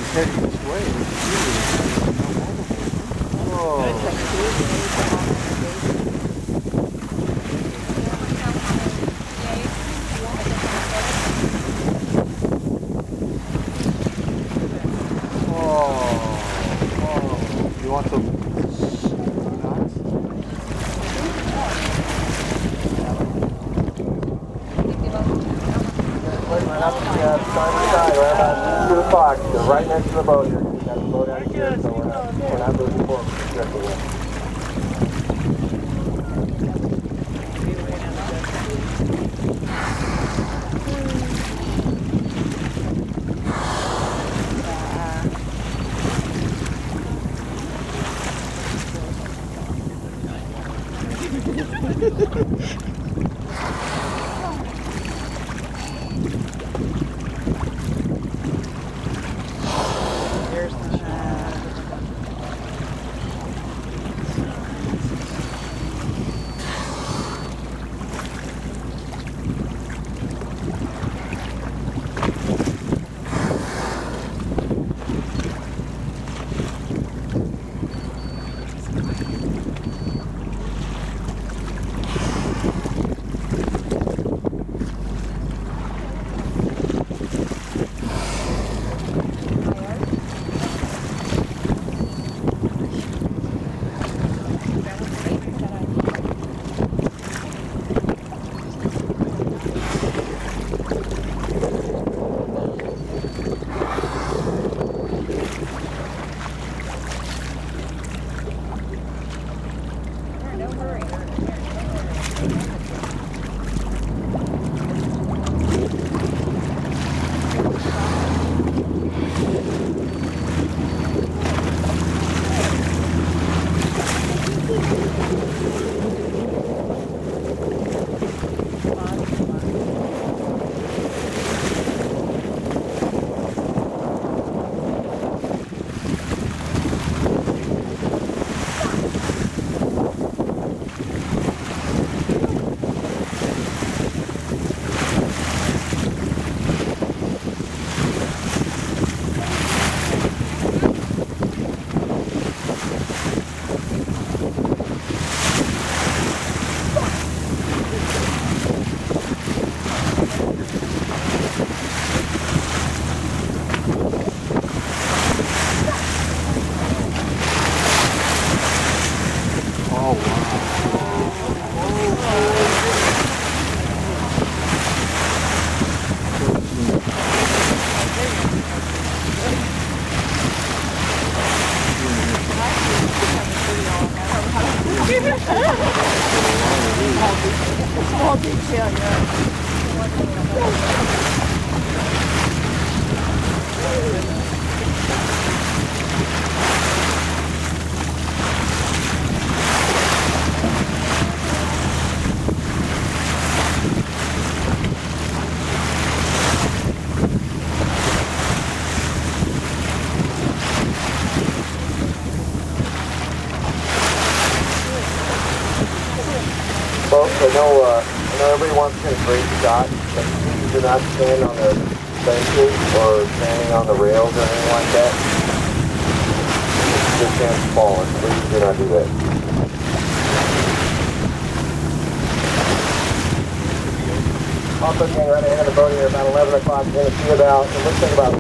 heading this way. You want some nuts? Right up to the starboard side, right about 2 o'clock. They're right next to the boat here. We've got the boat out here, so we're not losing forward. Here's the shot. Small detail, yeah. Folks, I know everybody wants to get a great shot, but please do not stand on the benches or standing on the rails or anything like that. Good chance of falling. Please do not do that. Also, getting right ahead of the boat here about 11 o'clock. You're going to see about, it looks like about